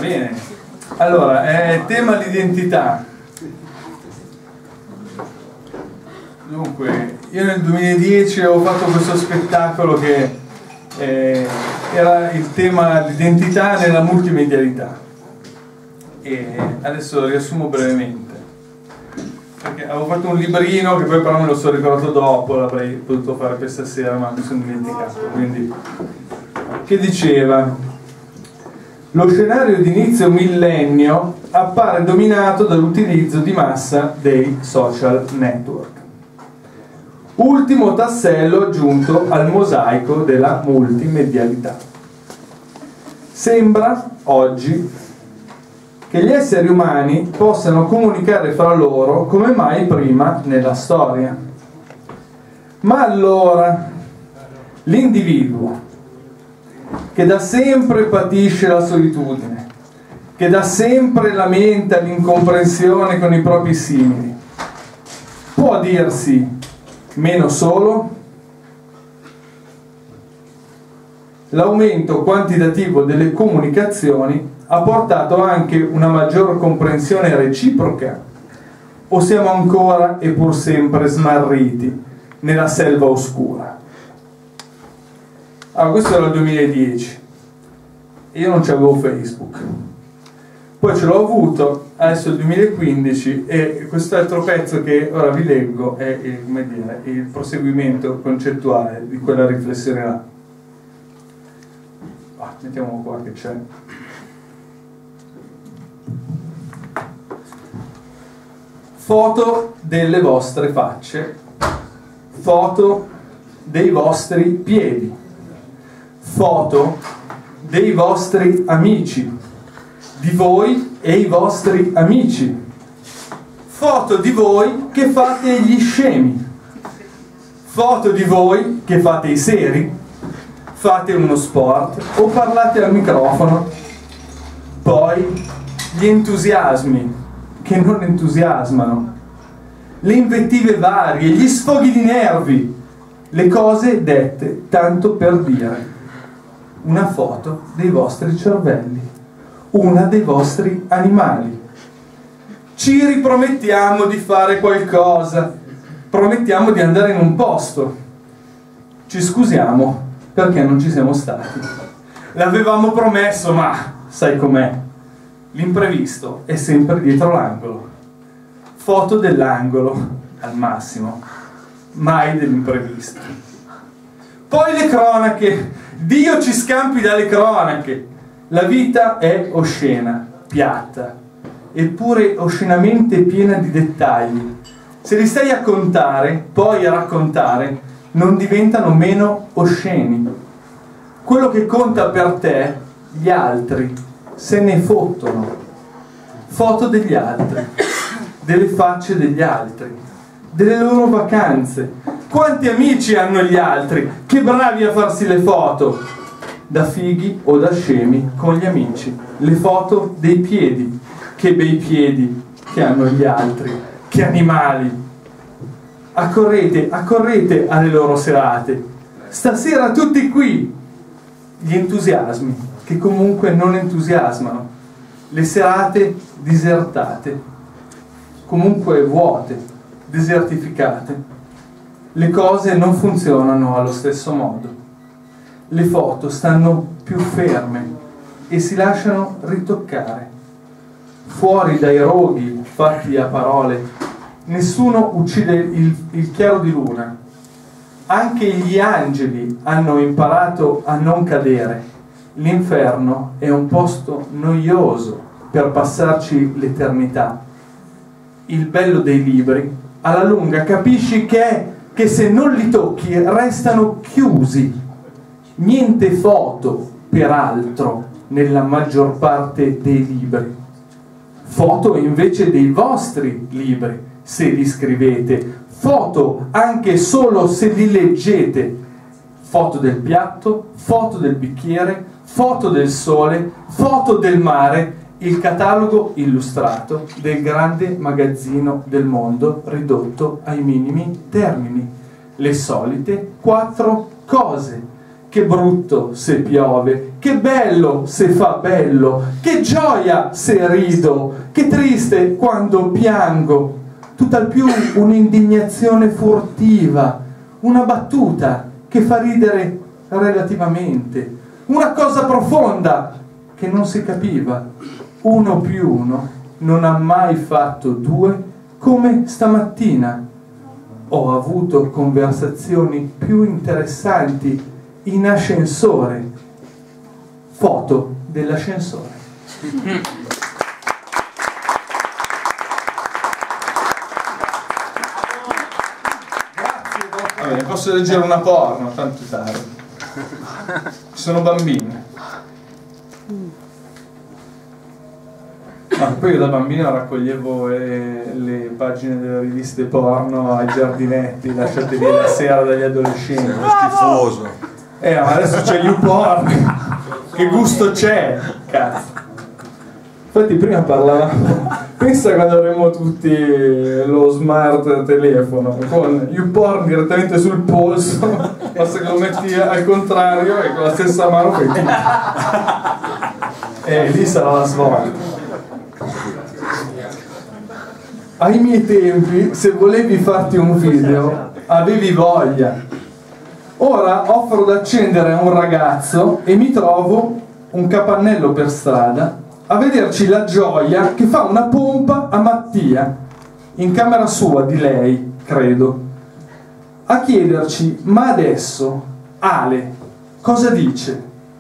bene. Allora, tema l'identità. Dunque, io nel 2010 ho fatto questo spettacolo che era il tema l'identità nella multimedialità. E adesso lo riassumo brevemente. Perché avevo fatto un librino che poi però me lo sono ricordato dopo, l'avrei potuto fare questa sera ma mi sono dimenticato. Quindi, che diceva: lo scenario di inizio millennio appare dominato dall'utilizzo di massa dei social network. Ultimo tassello aggiunto al mosaico della multimedialità. Sembra oggi che gli esseri umani possano comunicare fra loro come mai prima nella storia. Ma allora l'individuo, che da sempre patisce la solitudine, che da sempre lamenta l'incomprensione con i propri simili, può dirsi meno solo? L'aumento quantitativo delle comunicazioni ha portato anche una maggior comprensione reciproca? O siamo ancora e pur sempre smarriti nella selva oscura? Allora, questo era il 2010 e io non c'avevo Facebook. Poi ce l'ho avuto, adesso è il 2015 e quest'altro pezzo che ora vi leggo è come dire, il proseguimento concettuale di quella riflessione là. Mettiamo qua che c'è. Foto delle vostre facce, foto dei vostri piedi, foto dei vostri amici, di voi e i vostri amici, foto di voi che fate gli scemi, foto di voi che fate i seri, fate uno sport o parlate al microfono, poi gli entusiasmi che non entusiasmano, le invettive varie, gli sfoghi di nervi, le cose dette tanto per dire, una foto dei vostri cervelli, una dei vostri animali. Ci ripromettiamo di fare qualcosa, promettiamo di andare in un posto, ci scusiamo perché non ci siamo stati. L'avevamo promesso, ma sai com'è? L'imprevisto è sempre dietro l'angolo. Foto dell'angolo, al massimo, mai dell'imprevisto. Poi le cronache, Dio ci scampi dalle cronache. La vita è oscena, piatta, eppure oscenamente piena di dettagli. Se li stai a contare, poi a raccontare, non diventano meno osceni. Quello che conta per te, gli altri se ne fottono. Foto degli altri, delle facce degli altri, delle loro vacanze. Quanti amici hanno gli altri? Che bravi a farsi le foto, da fighi o da scemi con gli amici. Le foto dei piedi, che bei piedi che hanno gli altri, che animali. Accorrete, accorrete alle loro serate. Stasera tutti qui. Gli entusiasmi che comunque non entusiasmano, le serate disertate, comunque vuote, desertificate, le cose non funzionano allo stesso modo, le foto stanno più ferme e si lasciano ritoccare, fuori dai roghi fatti a parole, nessuno uccide il chiaro di luna, anche gli angeli hanno imparato a non cadere. L'inferno è un posto noioso per passarci l'eternità. Il bello dei libri, alla lunga capisci che se non li tocchi restano chiusi. Niente foto, peraltro, nella maggior parte dei libri. Foto invece dei vostri libri, se li scrivete. Foto anche solo se li leggete. Foto del piatto, foto del bicchiere, foto del sole, foto del mare, il catalogo illustrato del grande magazzino del mondo ridotto ai minimi termini. Le solite 4 cose che brutto se piove, che bello se fa bello, che gioia se rido, che triste quando piango. Tutt'al più un'indignazione furtiva, una battuta che fa ridere relativamente, una cosa profonda che non si capiva. 1 più 1 non ha mai fatto 2, come stamattina. Ho avuto conversazioni più interessanti in ascensore. Foto dell'ascensore. Va bene, posso leggere una porno, tanto è tardi. Ci sono bambini. Ma poi io da bambino raccoglievo le pagine delle riviste porno ai giardinetti lasciate lì la sera dagli adolescenti. È schifoso. Ma adesso c'è YouPorn. Che gusto c'è? Cazzo. Infatti prima parlavamo, pensa quando avremo tutti lo smart telefono con YouPorn direttamente sul polso, basta che lo metti al contrario e con la stessa mano fai tutto. Lì sarà la svolta. Ai miei tempi, se volevi farti un video, avevi voglia. Ora offro da accendere a un ragazzo e mi trovo un capannello per strada a vederci la gioia che fa una pompa a Mattia, in camera sua di lei, credo, a chiederci: ma adesso Ale cosa dice?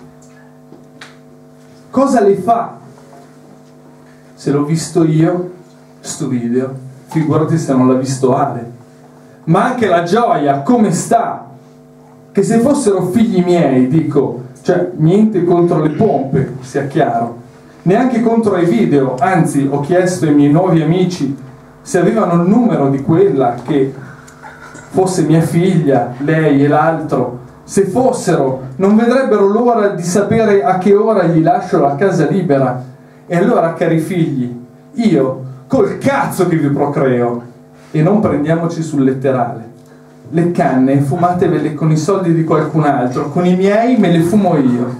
Cosa le fa? Se l'ho visto io sto video, figurati se non l'ha visto Ale. Ma anche la gioia, come sta? Che se fossero figli miei, dico, cioè niente contro le pompe, sia chiaro, neanche contro i video, anzi ho chiesto ai miei nuovi amici se avevano il numero di quella che fosse mia figlia, lei e l'altro. Se fossero, non vedrebbero l'ora di sapere a che ora gli lascio la casa libera. E allora, cari figli, io col cazzo che vi procreo, e non prendiamoci sul letterale. Le canne fumatevele con i soldi di qualcun altro, con i miei me le fumo io.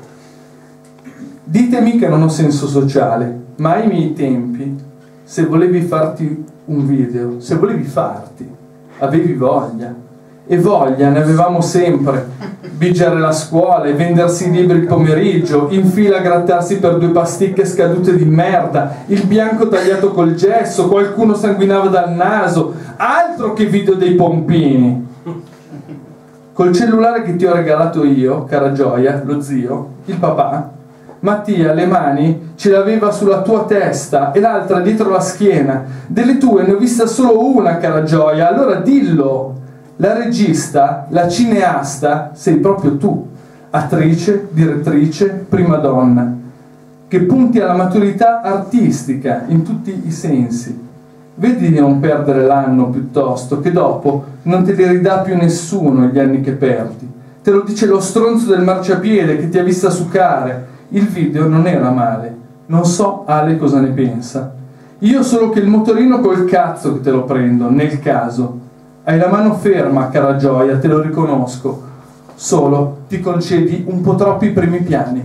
Ditemi che non ho senso sociale, ma ai miei tempi, se volevi farti un video, se volevi farti, avevi voglia. E voglia ne avevamo sempre. Bigiare la scuola e vendersi i libri il pomeriggio, in fila a grattarsi per 2 pasticche scadute di merda, il bianco tagliato col gesso, qualcuno sanguinava dal naso, altro che video dei pompini. Col cellulare che ti ho regalato io, cara gioia, lo zio, il papà, Mattia le mani ce l'aveva sulla tua testa e l'altra dietro la schiena. Delle tue ne ho vista solo una, cara gioia, allora dillo. La regista, la cineasta, sei proprio tu, attrice, direttrice, prima donna, che punti alla maturità artistica in tutti i sensi. Vedi di non perdere l'anno piuttosto, che dopo non te li ridà più nessuno gli anni che perdi. Te lo dice lo stronzo del marciapiede che ti ha vista succare. Il video non era male. Non so Ale cosa ne pensa. Io solo che il motorino col cazzo che te lo prendo, nel caso. Hai la mano ferma, cara gioia, te lo riconosco. Solo ti concedi un po' troppi primi piani.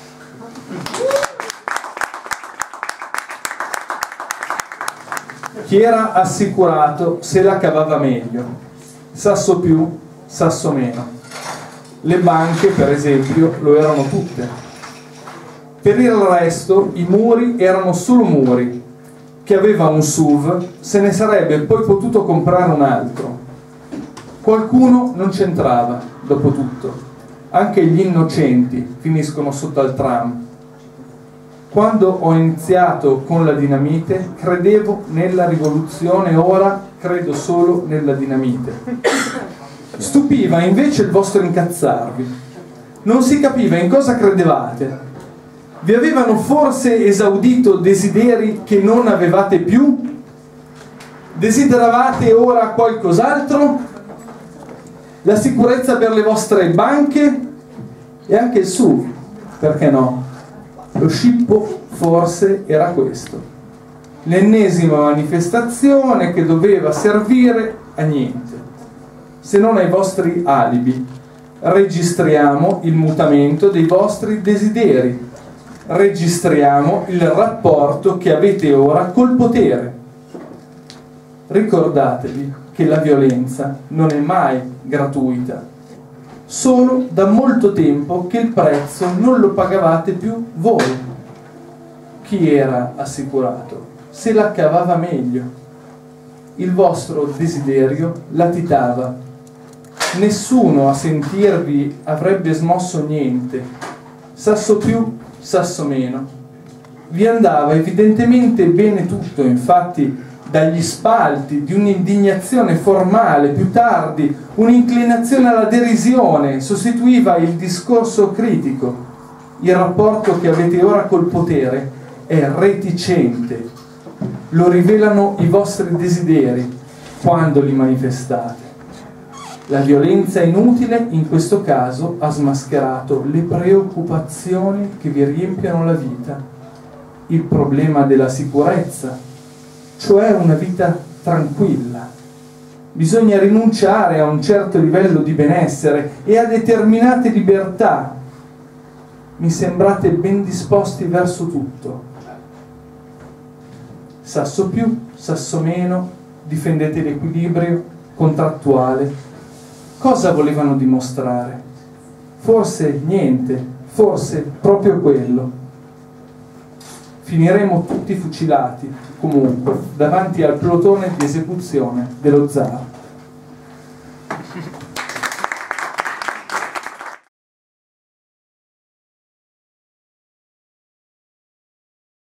Chi era assicurato se la cavava meglio. Sasso più, sasso meno. Le banche, per esempio, lo erano tutte. Per il resto i muri erano solo muri. Chi aveva un SUV se ne sarebbe poi potuto comprare un altro. Qualcuno non c'entrava, dopo tutto. Anche gli innocenti finiscono sotto al tram. Quando ho iniziato con la dinamite credevo nella rivoluzione, ora credo solo nella dinamite. Stupiva invece il vostro incazzarvi. Non si capiva in cosa credevate. Vi avevano forse esaudito desideri che non avevate più? Desideravate ora qualcos'altro? La sicurezza per le vostre banche? E anche il SUV, perché no? Lo scippo forse era questo. L'ennesima manifestazione che doveva servire a niente, se non ai vostri alibi, registriamo il mutamento dei vostri desideri, registriamo il rapporto che avete ora col potere. Ricordatevi che la violenza non è mai gratuita, solo da molto tempo che il prezzo non lo pagavate più voi. Chi era assicurato se la cavava meglio. Il vostro desiderio latitava. Nessuno a sentirvi avrebbe smosso niente, sasso più, sasso meno. Vi andava evidentemente bene tutto, infatti dagli spalti di un'indignazione formale, più tardi un'inclinazione alla derisione sostituiva il discorso critico. Il rapporto che avete ora col potere è reticente, lo rivelano i vostri desideri quando li manifestate. La violenza inutile in questo caso ha smascherato le preoccupazioni che vi riempiono la vita, il problema della sicurezza, cioè una vita tranquilla. Bisogna rinunciare a un certo livello di benessere e a determinate libertà. Mi sembrate ben disposti verso tutto. Sasso più, sasso meno, difendete l'equilibrio contrattuale. Cosa volevano dimostrare? Forse niente, forse proprio quello. Finiremo tutti fucilati, comunque, davanti al plotone di esecuzione dello zar.